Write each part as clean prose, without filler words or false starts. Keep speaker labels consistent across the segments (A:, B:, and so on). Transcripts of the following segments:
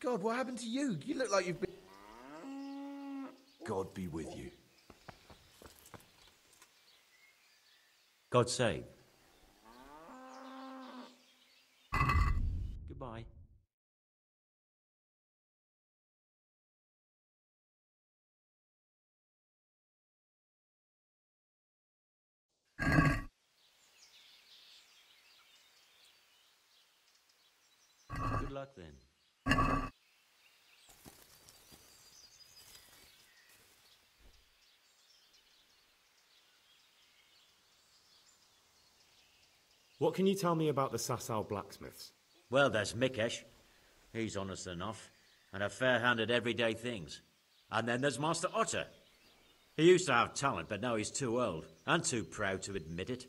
A: God, what happened to you? You look like you've been... God be with you.
B: God save. Goodbye. Good luck then.
C: What can you tell me about the Sasau blacksmiths?
B: Well, there's Mikesh. He's honest enough, and a fair hand at everyday things. And then there's Master Otter. He used to have talent, but now he's too old, and too proud to admit it.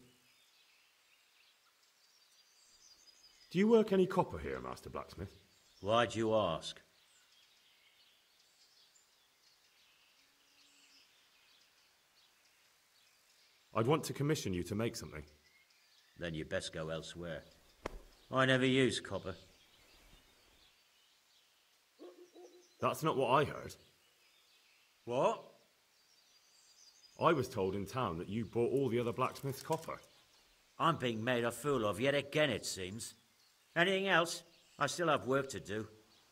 C: Do you work any copper here, Master Blacksmith?
B: Why'd you ask?
C: I'd want to commission you to make something.
B: Then you best go elsewhere. I never use copper.
C: That's not what I heard.
B: What?
C: I was told in town that you bought all the other blacksmiths' copper.
B: I'm being made a fool of yet again, it seems. Anything else? I still have work to do.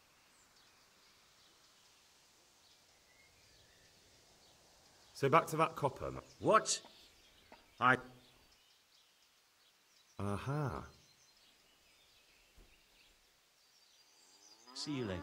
C: So back to that copper.
B: What?
C: Aha.
B: See you later.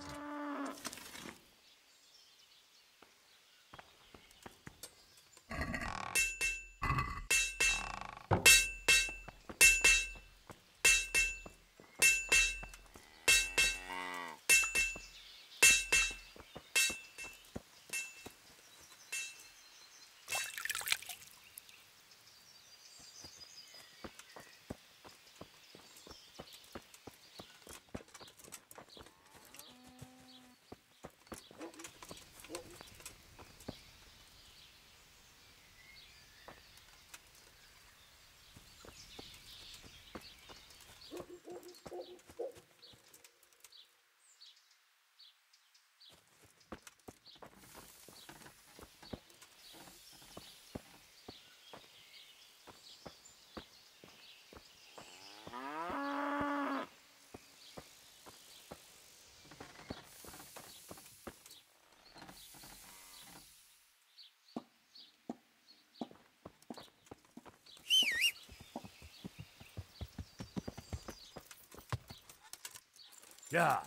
D: Yeah.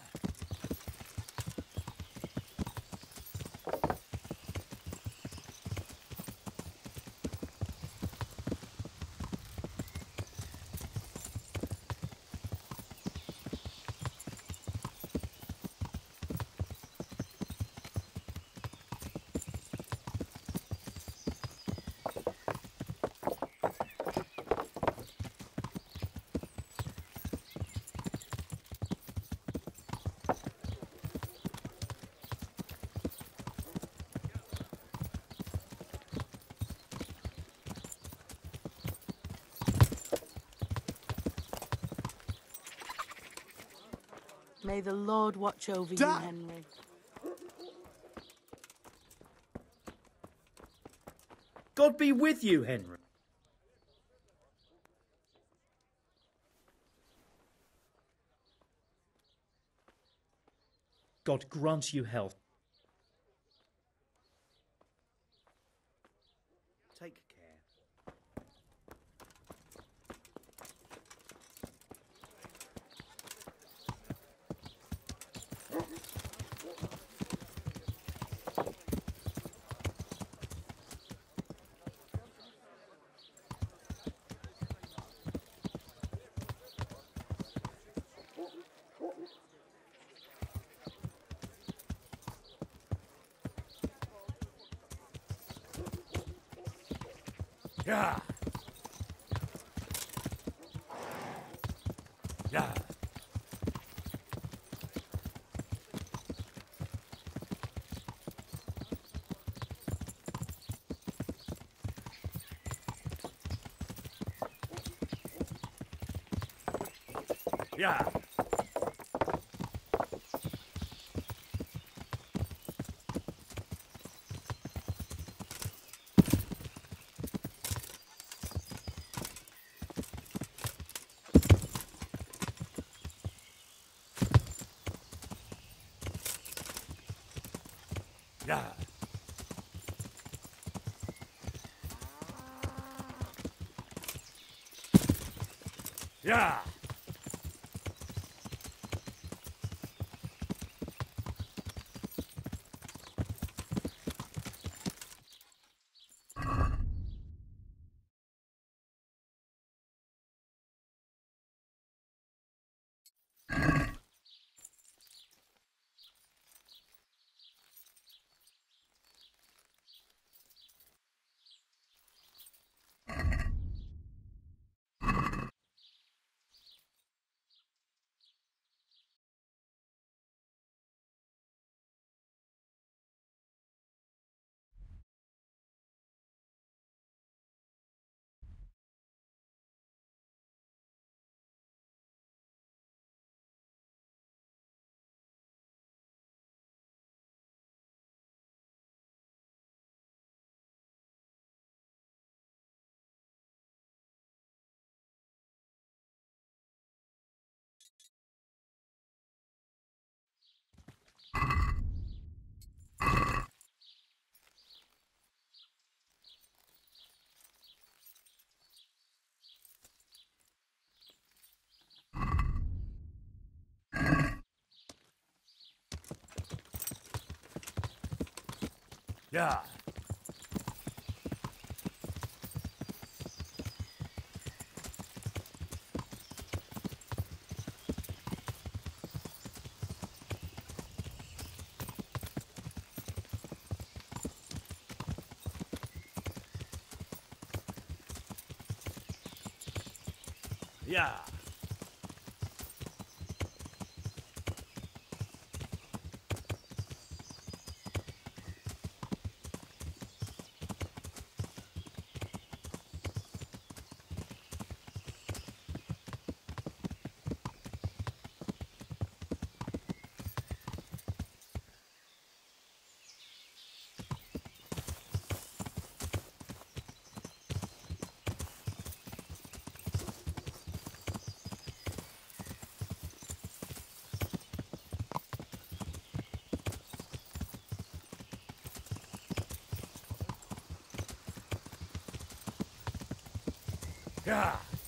E: May the Lord watch over you, Henry.
D: God be with you, Henry. God grant you health. Take care. Yeah. Yeah. Yeah. Yeah. Yeah. Yeah. Yeah.